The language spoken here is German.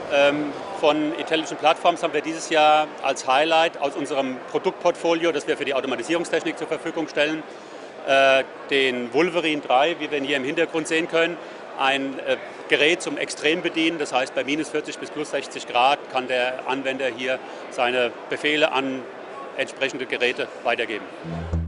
Von Intelligent Platforms haben wir dieses Jahr als Highlight aus unserem Produktportfolio, das wir für die Automatisierungstechnik zur Verfügung stellen, den Wolverine 3, wie wir ihn hier im Hintergrund sehen können. Ein Gerät zum Extrembedienen, das heißt bei minus 40 bis plus 60 Grad kann der Anwender hier seine Befehle an entsprechende Geräte weitergeben.